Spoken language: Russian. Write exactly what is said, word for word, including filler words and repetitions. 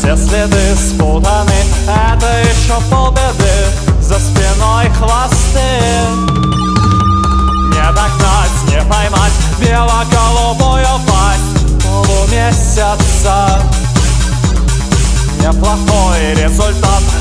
все следы спутаны, это еще полбеды, за спиной хвосты. Не догнать, не поймать бело-голубую пасть полумесяца. Неплохой результат,